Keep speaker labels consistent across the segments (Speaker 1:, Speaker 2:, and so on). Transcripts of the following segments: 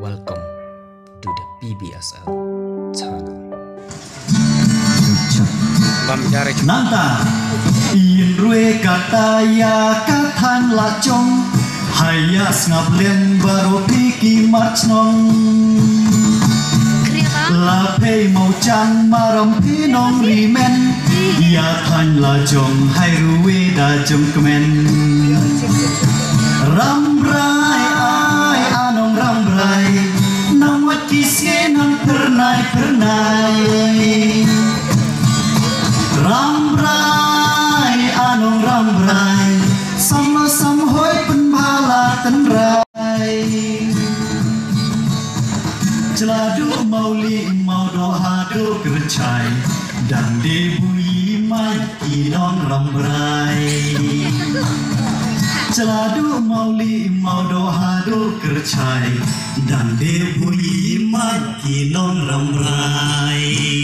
Speaker 1: Welcome to the PBSL channel.
Speaker 2: Nanta in rue kataya katan lacong hayas ngablen baru piki marchnong lapei mau cang marom pinong rimen ya tan lajong hai rue da jom kemen rambrai ai anong rambrai nang wat kisye nang pernai rambrai anong rambrai sama hoi penbala tenrai jeladu mauli mau doha do gercai dan debui mai idong rambrai jeladu mauli mau doha do gercai dan debui mai idong rambrai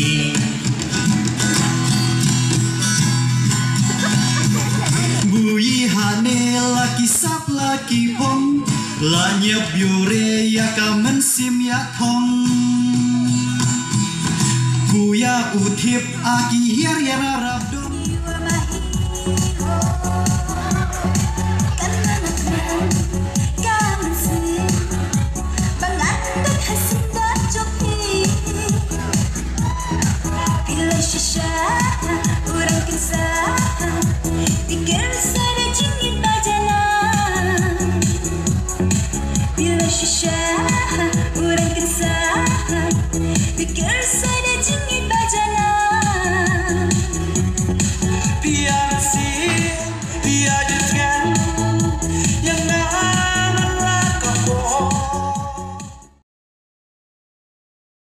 Speaker 2: bui hane laki sap laki hong la nyep yure ya kamen sim ya thong buya uthip aki hier ya rarab dong
Speaker 3: Shisha